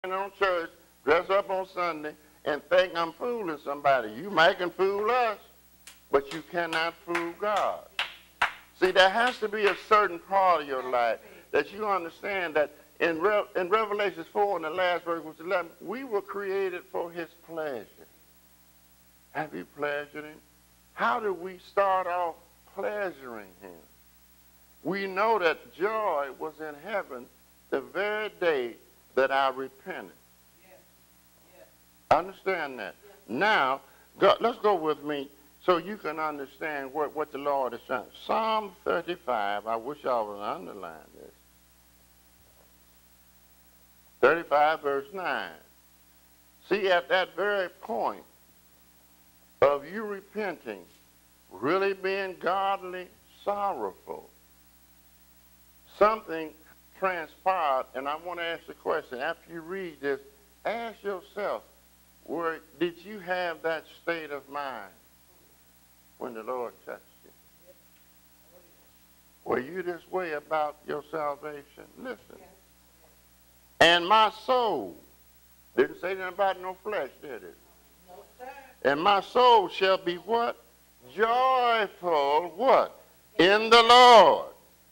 on church, dress up on Sunday, and think I'm fooling somebody. You might can fool us, but you cannot fool God. See, there has to be a certain part of your life that you understand that in Revelation 4, in the last verse, which is 11, we were created for his pleasure. Have you pleasured him? How do we start off pleasuring him? We know that joy was in heaven the very day that I repented. Understand that. Now, let's go with me so you can understand what the Lord is saying. Psalm 35, I wish I would underline this. 35 verse 9. See, at that very point of you repenting, really being godly sorrowful, something transpired, and I want to ask the question. After you read this, ask yourself, did you have that state of mind when the Lord touched you? Were you this way about your salvation? Listen. And my soul, didn't say anything about no flesh, did it? No, sir. And my soul shall be what? Joyful, what? In the Lord.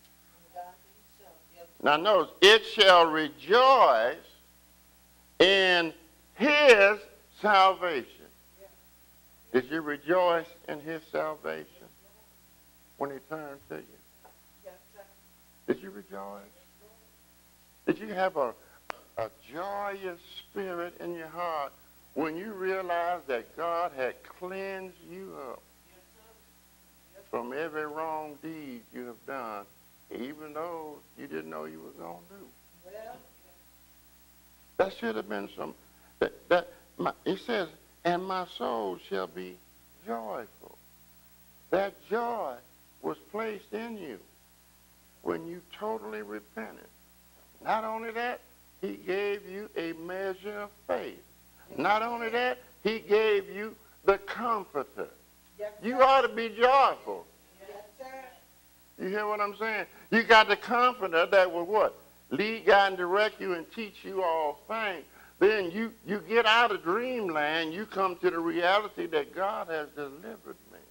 Now notice, it shall rejoice in his salvation. Did you rejoice in his salvation when he turned to you? Yes, sir. Did you rejoice? Did you have a joyous spirit in your heart when you realized that God had cleansed you up from every wrong deed you have done, even though you didn't know you were going to do? Well, that should have been some, it says, and my soul shall be joyful. That joy was placed in you when you totally repented. Not only that, he gave you a measure of faith. Not only that, he gave you the comforter. yes, You ought to be joyful. yes, sir. You hear what I'm saying? You got the comforter that will what? Lead, guide, and direct you and teach you all things. Then you get out of dreamland, you come to the reality that God has delivered me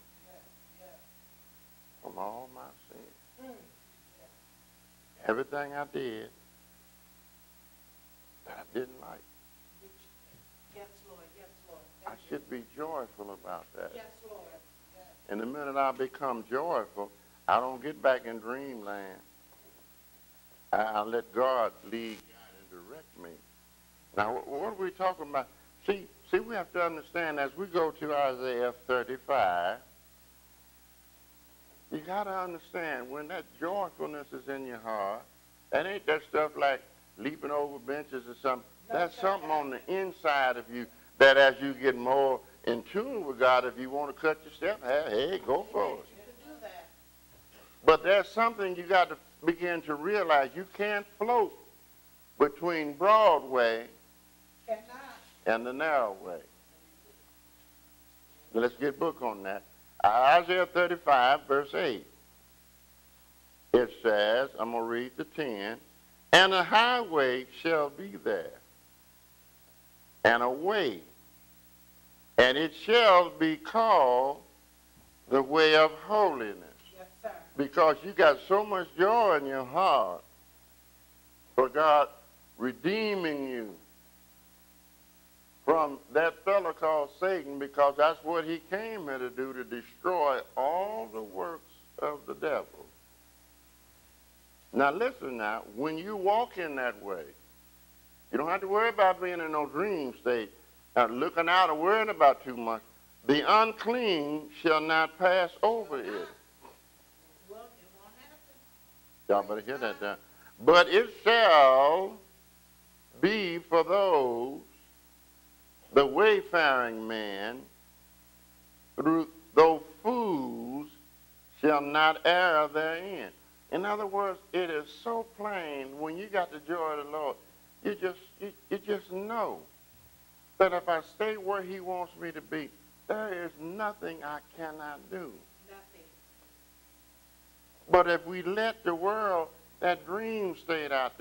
from all my sins. Everything I did that I didn't like. Yes, Lord. Yes, Lord. I should be joyful about that. Yes, Lord. Yes. And the minute I become joyful, I don't get back in dreamland. I let God lead, guide, and direct me. Now, what are we talking about? See, we have to understand as we go to Isaiah 35, you got to understand when that joyfulness is in your heart, that ain't that stuff like leaping over benches or something. That's something on the inside of you that as you get more in tune with God, if you want to cut your step, hey, go for it. You can do that. But there's something you got to begin to realize. You can't float between Broadway and the narrow way. Let's get a book on that. Isaiah 35, verse 8. It says, I'm going to read the 10, and a highway shall be there, and a way, and it shall be called the way of holiness. Yes, sir. Because you got so much joy in your heart for God redeeming you from that fellow called Satan, because that's what he came here to do, to destroy all the works of the devil. Now listen now, when you walk in that way, you don't have to worry about being in no dream state, looking out or worrying about too much. The unclean shall not pass over it. Well, it won't happen. Y'all better hear that down. But it shall be for those, the wayfaring man, though fools shall not err therein. In other words, it is so plain when you got the joy of the Lord, you just know that if I stay where he wants me to be, there is nothing I cannot do. Nothing. But if we let the world, that dream state out there,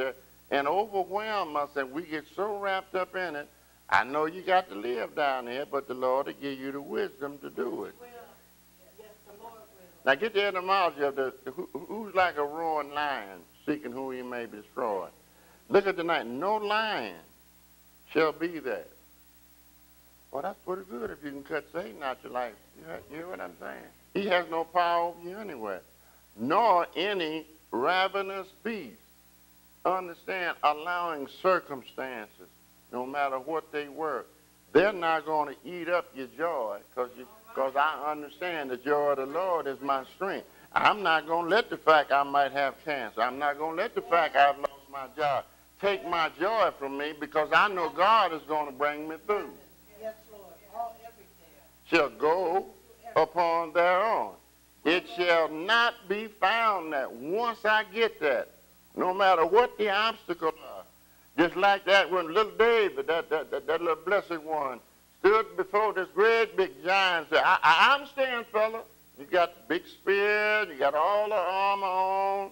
and overwhelm us, and we get so wrapped up in it. I know you got to live down here, but the Lord will give you the wisdom to do it. Yes, the Lord will. Now get the etymology of who's like a roaring lion, seeking who he may destroy. Look at the night. No lion shall be there. Well, that's pretty good if you can cut Satan out your life. You hear what I'm saying? He has no power over you anyway. Nor any ravenous beast. Understand, allowing circumstances, no matter what they were, they're not going to eat up your joy because I understand the joy of the Lord is my strength. I'm not going to let the fact I might have cancer, I'm not going to let the fact I've lost my job take my joy from me, because I know God is going to bring me through. Yes, Lord. All everything. Shall go upon their own. It shall not be found that once I get that, no matter what the obstacles are, just like that when little David, that little blessed one, stood before this great big giant and said, I understand, fella. You got the big spear, you got all the armor on,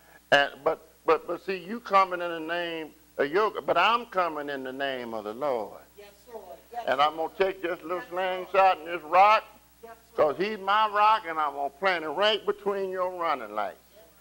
but see, you coming in the name of yoga, but I'm coming in the name of the Lord. Yes, Lord. Yes, And I'm going to take this little slingshot and this rock, yes, because he's my rock, and I'm going to plant it right between your running lights.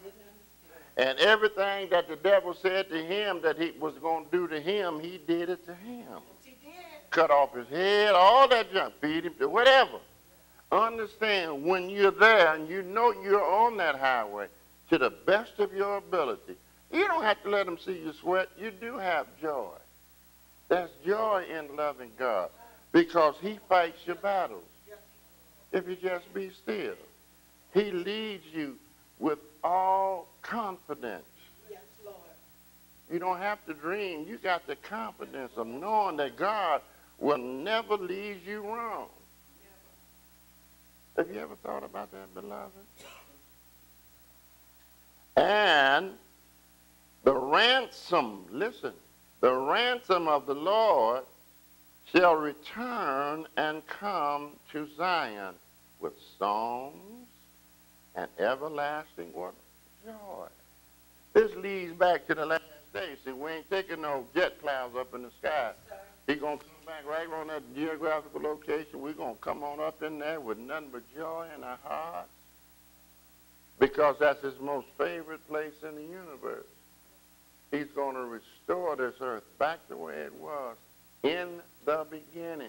And everything that the devil said to him that he was going to do to him, he did it to him. He did. Cut off his head, all that junk, feed him, whatever. Understand, when you're there and you know you're on that highway to the best of your ability, you don't have to let them see you sweat. You do have joy. There's joy in loving God because he fights your battles. If you just be still, he leads you with all confidence. Yes, Lord. You don't have to dream. You got the confidence of knowing that God will never lead you wrong. Have you ever thought about that, beloved? And the ransom, listen, the ransom of the Lord shall return and come to Zion with songs and everlasting what? Joy. This leads back to the last day. See, we ain't taking no jet clouds up in the sky. He's going to come back right on that geographical location. We're going to come on up in there with nothing but joy in our hearts, because that's his most favorite place in the universe. He's going to restore this earth back the way it was in the beginning.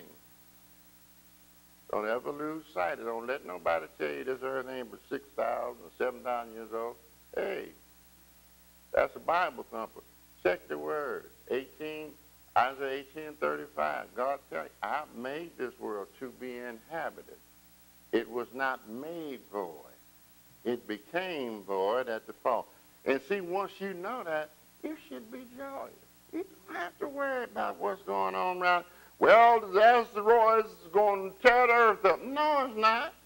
Don't ever lose sight of it. Don't let nobody tell you this earth ain't but 6,000 or 7,000 years old. Hey, that's a Bible thumper. Check the word. Isaiah 18:35. God tells you, I made this world to be inhabited. It was not made void. It became void at the fall. And see, once you know that, you should be joyous. You don't have to worry about what's going on around. Well, the asteroids is going to tear the earth up. No, it's not.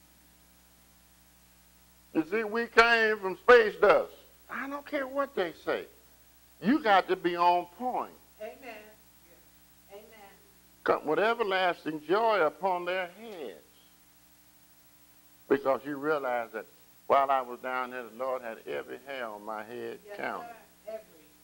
You see, we came from space dust. I don't care what they say. You got to be on point. Amen. Amen. Come with everlasting joy upon their heads. Because you realize that while I was down there, the Lord had every hair on my head counted. Every.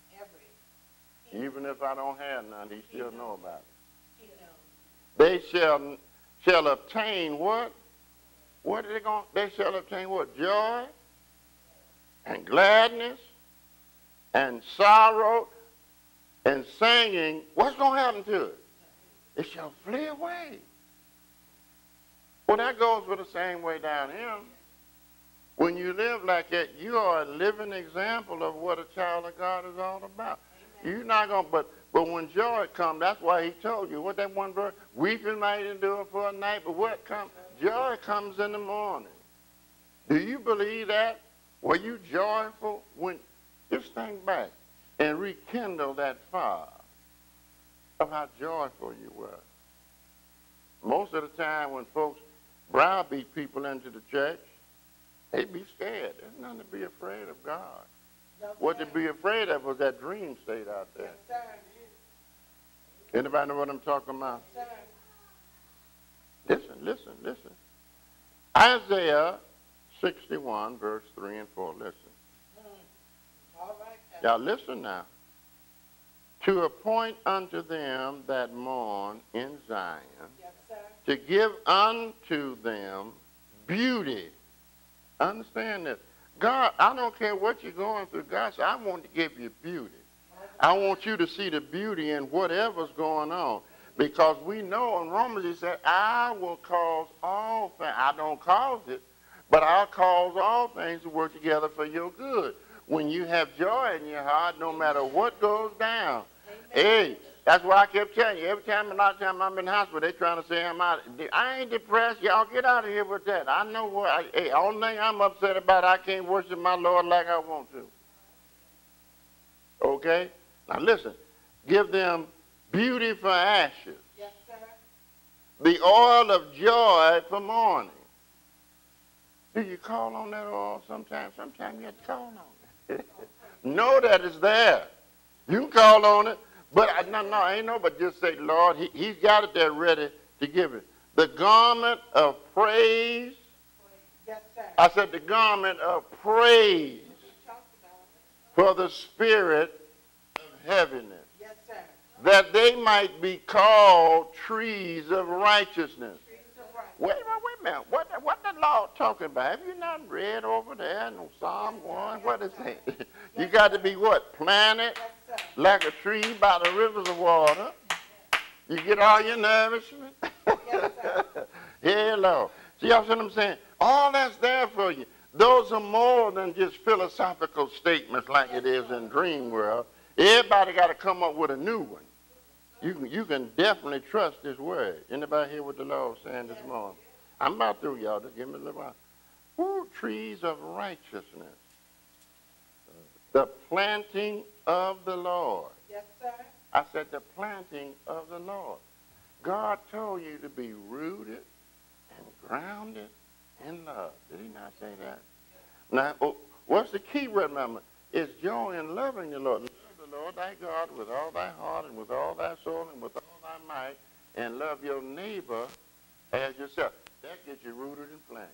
Even if I don't have none, he still know about it. He knows. They shall obtain what? What are they going? They shall obtain what? Joy and gladness and sorrow and singing. What's going to happen to it? It shall flee away. Well, that goes for the same way down here. When you live like that, you are a living example of what a child of God is all about. You're not going to, but when joy comes, that's why he told you, what that one verse, weeping might endure for a night, but what comes? Joy comes in the morning. Do you believe that? Were you joyful when, just think back and rekindle that fire of how joyful you were. Most of the time when folks browbeat people into the church, they be scared. There's nothing to be afraid of God. No, What to be afraid of was that dream state out there. Sir. Anybody know what I'm talking about? Sir. Listen. Isaiah 61, verse 3 and 4. Listen. All right. Y'all listen now. to appoint unto them that mourn in Zion, Yes, sir. to give unto them beauty. Understand this. God, I don't care what you're going through. God said, I want to give you beauty. I want you to see the beauty in whatever's going on. Because we know in Romans he said, I will cause all things. I don't cause it, but I'll cause all things to work together for your good. When you have joy in your heart, no matter what goes down. Hey, that's why I kept telling you. Every time, a lot of times I'm in the hospital, they're trying to say I'm out. I ain't depressed. Y'all get out of here with that. I know what. Hey, only thing I'm upset about, I can't worship my Lord like I want to. Okay? Now listen. Give them beauty for ashes. Yes, sir. The oil of joy for mourning. Do you call on that oil sometimes? Sometimes you have to call on it. Know that it's there. You can call on it. But no, ain't no, but just say, Lord, he's got it there ready to give it. The garment of praise. Yes, sir. I said the garment of praise for the spirit of heaviness. Yes, sir. That they might be called trees of righteousness. Wait a minute. What the Lord talking about? Have you not read over there in Psalm 1? What is it? You got to be what? Planted Yes, like a tree by the rivers of water. You get all your nourishment. Yes, sir. Yeah, Lord. See what I'm saying? All that's there for you. Those are more than just philosophical statements like it is in Dream World. Everybody got to come up with a new one. You can definitely trust this word. Anybody hear what the Lord is saying this morning? I'm about through, y'all. Just give me a little while. Ooh, trees of righteousness. The planting of the Lord. Yes, sir. I said the planting of the Lord. God told you to be rooted and grounded in love. Did he not say that? Now, what's the key word, remember? It's joy in loving the Lord. Love the Lord thy God with all thy heart and with all thy soul and with all thy might, and love your neighbor as yourself. That gets you rooted and planted.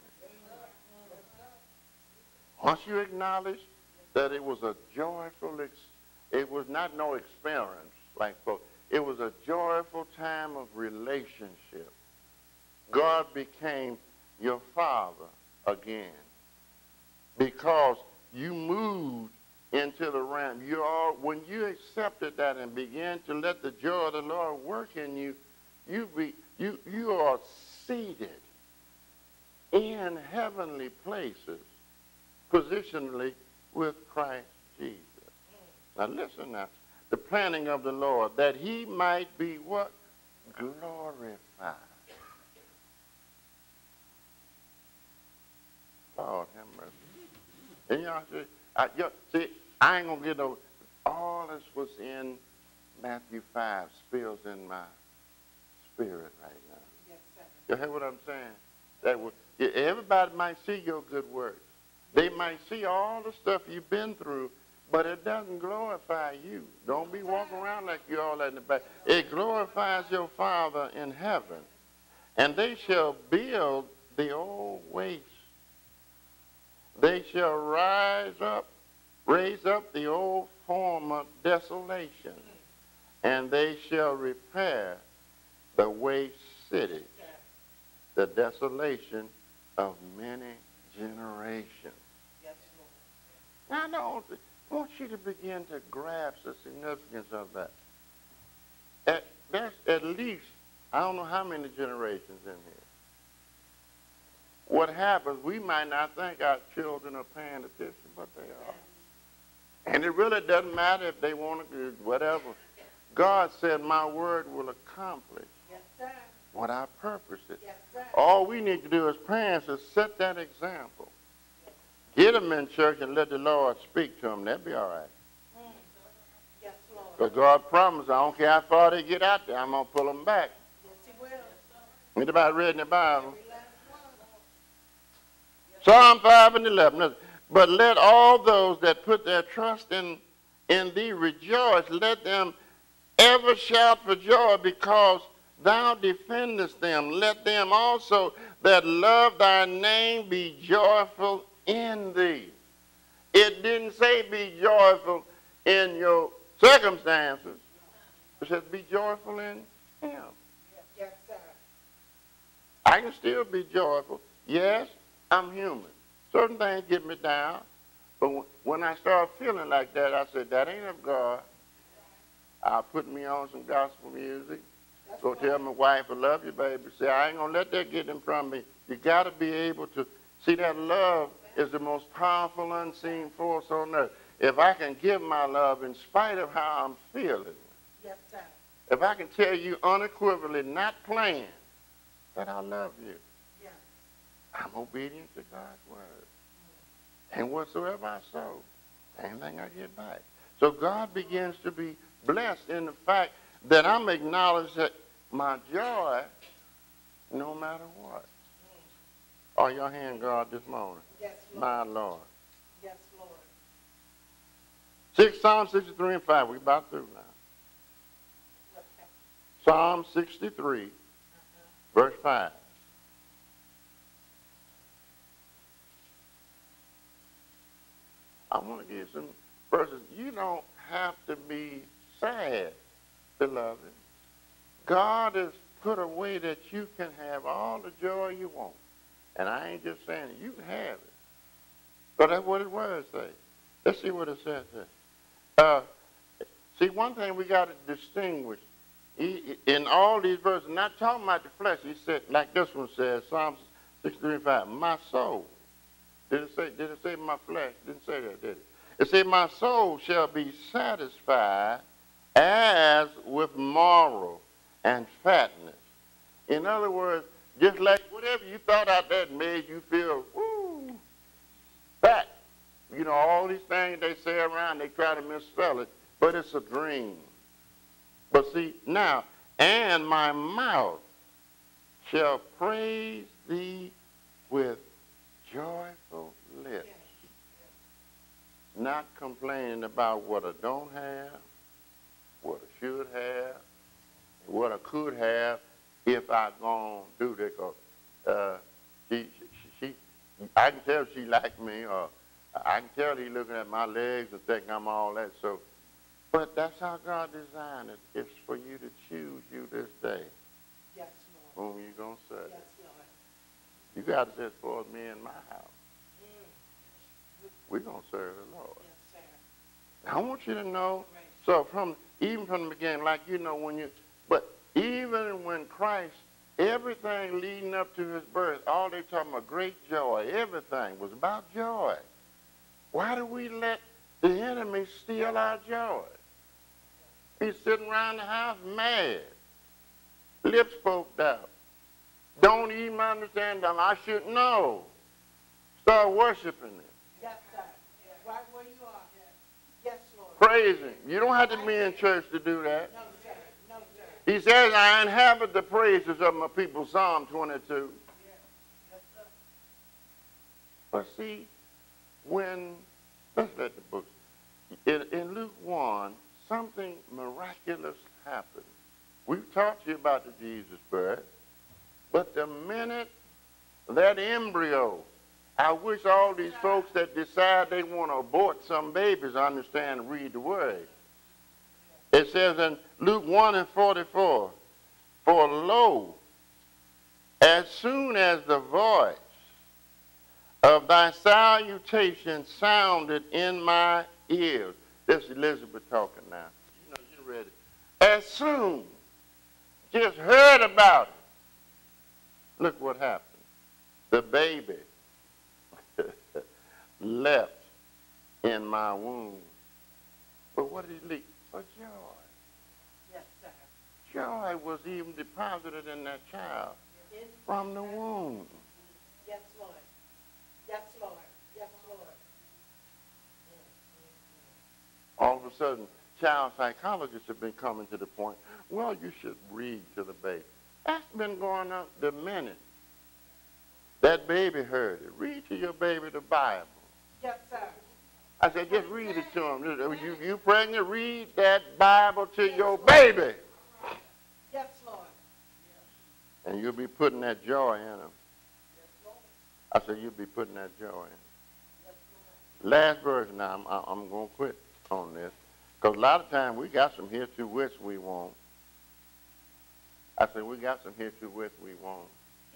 Once you acknowledge that it was a joyful, it was not no experience like folks. It was a joyful time of relationship. God became your father again because you moved into the realm. When you accepted that and began to let the joy of the Lord work in you, you are seated in heavenly places, positionally with Christ Jesus. Now listen now. The planning of the Lord, that he might be what? Glorified. Lord have mercy. And y'all see, I ain't going to get over. All this was in Matthew 5 spills in my spirit right now. Yes, sir. You hear what I'm saying? Everybody might see your good works. They might see all the stuff you've been through, but it doesn't glorify you. Don't be walking around like you're all that in the back. It glorifies your Father in heaven. And they shall build the old waste. They shall raise up the old former desolation, and they shall repair the waste city, the desolation of many generations. Yes, Lord. Now, I want you to begin to grasp the significance of that. That's at least, I don't know how many generations in here. What happens, we might not think our children are paying attention, but they are. And it really doesn't matter if they want to do whatever. God said, my word will accomplish Yes, sir. what I purposed it. Yes, sir. All we need to do as parents is set that example. Get them in church and let the Lord speak to them. That'd be all right. Yes, Lord. Because God promised, I don't care how far they get out there, I'm going to pull them back. Yes, he will. Anybody read in the Bible? Every last one. Psalm 5 and 11. Listen, but let all those that put their trust in thee rejoice. Let them ever shout for joy because thou defendest them. Let them also that love thy name be joyful in thee. It didn't say be joyful in your circumstances. It says be joyful in him. Yes, sir. I can still be joyful. Yes, I'm human. Certain things get me down. But when I start feeling like that, I said, that ain't of God. I'll put me on some gospel music. Go tell my wife I love you, baby. Say, I ain't going to let that get in front of me. You got to be able to see that love is the most powerful unseen force on earth. If I can give my love in spite of how I'm feeling, Yes, sir. if I can tell you unequivocally, not playing, that I love you, Yes. I'm obedient to God's word. And whatsoever I sow, same thing I get back. So God begins to be blessed in the fact that I'm acknowledged that my joy, no matter what. Are your hand, God, this morning? Yes, Lord. My Lord. Yes, Lord. Psalm 63 and 5. We're about through now. Okay. Psalm 63, verse 5. I want to give you some verses. You don't have to be sad, beloved. God has put a way that you can have all the joy you want. And I ain't just saying it. You can have it. But that's what his words say. Let's see what it says there. See, one thing we got to distinguish. In all these verses, not talking about the flesh, he said, like this one says, Psalm 63 and 5, my soul. Did it say my flesh? Didn't say that, did it? It said, my soul shall be satisfied as with marrow and fatness. In other words, just like whatever you thought out there made you feel, woo, fat. You know, all these things they say around, they try to misspell it, but it's a dream. But see, now, and my mouth shall praise thee with joyful lips. Not complaining about what I don't have, what I should have, what I could have if I gonna do this. Cause I can tell she like me, or I can tell he looking at my legs and thinking I'm all that. So, but that's how God designed it. It's for you to choose you this day. Yes, Lord. Whom you gonna serve? Yes, Lord. You got to say, as far as me and my house, we're going to serve the Lord. Yes, sir. I want you to know, Right. so even from the beginning, like you know but even when Christ, everything leading up to his birth, all they talking about great joy, everything was about joy. Why do we let the enemy steal our joy? He's sitting around the house mad, lips poked out. Don't even understand them. I should know. Start worshiping him. Yes, sir. Right where you are. Yes, Lord. Praise him. You don't have to be in church to do that. No, sir. No, sir. He says, I inhabit the praises of my people, Psalm 22. Yes, sir. But see, let's let the books, in Luke 1, something miraculous happened. We've talked to you about the Jesus birth. But the minute that embryo, I wish all these folks that decide they want to abort some babies understand and read the word. It says in Luke 1 and 44, for lo, as soon as the voice of thy salutation sounded in my ears. This is Elizabeth talking now. You know, you read it. As soon, just heard about it. Look what happened. The baby leapt in my womb. But what did he leap? For joy. Yes, sir. Joy was even deposited in that child from the womb. Yes, Lord. Yes, Lord. Yes, Lord. All of a sudden, child psychologists have been coming to the point, well, you should read to the baby. That's been going on the minute that baby heard it. Read to your baby the Bible. Yes, sir. I said, just read it to him. You pregnant, read that Bible to your baby. Yes, Lord. And you'll be putting that joy in him. I said, you'll be putting that joy in him. Last verse now, I'm going to quit on this. Because a lot of times we got some here to which we want. I said, we got some here to which we want.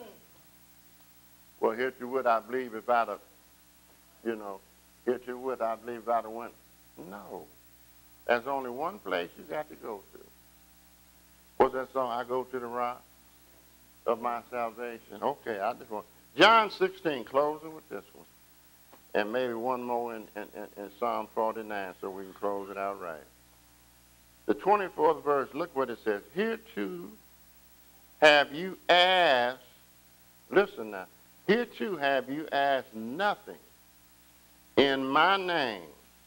Well, here to what I believe if I'd have, here to what I believe if I'd have went. No. There's only one place you got to go to. What's that song? I go to the rock of my salvation. Okay, I just want. John 16, closing with this one. And maybe one more in Psalm 49 so we can close it out right. The 24th verse, look what it says. Hereto have you asked, listen now, hereto have you asked nothing in my name.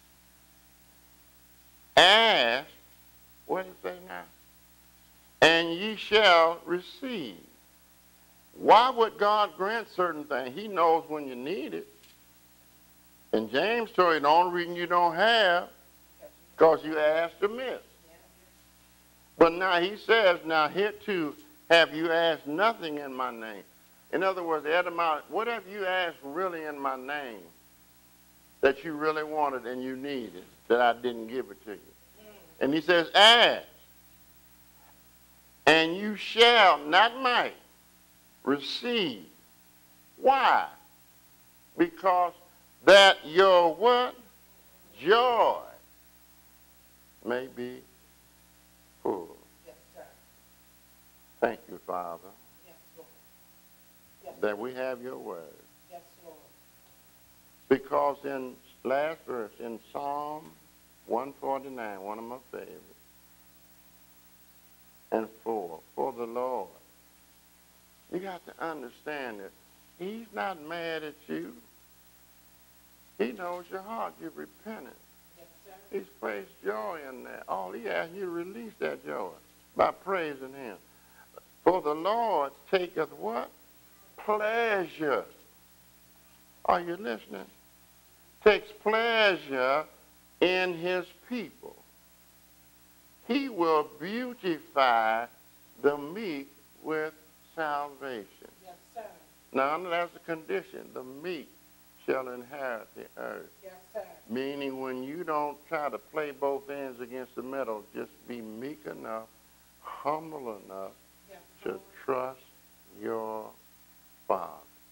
Ask, what does it say now? And ye shall receive. Why would God grant certain things? He knows when you need it. And James told you the only reason you don't have because you asked amiss. But now he says, now hereto have you asked nothing in my name. In other words, what have you asked really in my name that you really wanted and you needed that I didn't give it to you? And he says, ask. And you shall, not might, receive. Why? Because that your what? Joy may be full. Yes, sir. Thank you, Father, Yes, Lord. Yes, that we have your word. yes, Lord. Because in last verse, in Psalm 149, one of my favorites, and 4, for the Lord. You got to understand that he's not mad at you. He knows your heart. You've repented. Yes, sir. He's placed joy in there. All he asks you to release that joy by praising him. For the Lord taketh what? Pleasure. Are you listening? Takes pleasure in his people. He will beautify the meek with salvation. Yes, sir. Now, that's a condition. The meek shall inherit the earth. Yes, sir. Meaning when you don't try to play both ends against the middle, just be meek enough, humble enough Yes, to Lord. trust your Father.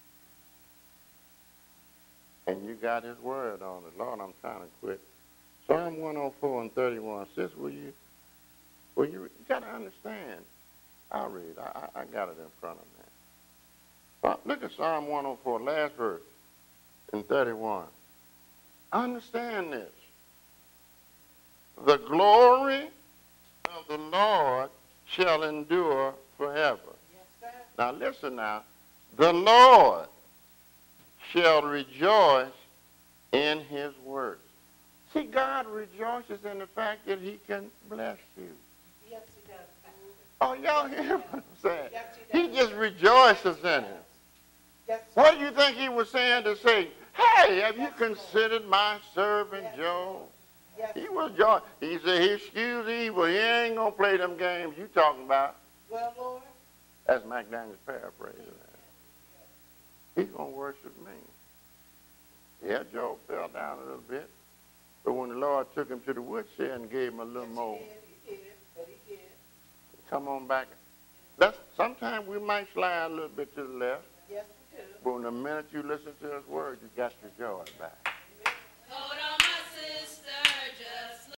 And you got his word on it. Lord, I'm trying to quit. Psalm 104 and 31 says, you got to understand. I'll read. I got it in front of me. Look at Psalm 104, last verse in 31. Understand this. The glory of the Lord shall endure forever. Yes, sir. Now listen now. The Lord shall rejoice in his works. See, God rejoices in the fact that he can bless you. Yes, he does. Oh, y'all hear what I'm saying? Yes, He does. just rejoices in it. Yes, sir. What do you think he was saying to say, hey, have you Yes, considered my servant Yes, Job? Yes, He was joy. He said, he excuse evil. He ain't going to play them games you talking about. well, Lord. That's McDaniel's paraphrasing that. He's going to worship me. Yeah, Job fell down a little bit. But when the Lord took him to the woodshed and gave him a little Yes, more, he did, but he did. come on back. Sometimes we might slide a little bit to the left, Yes, we do. but when the minute you listen to his word, you got your joy back. Hold on, my sister.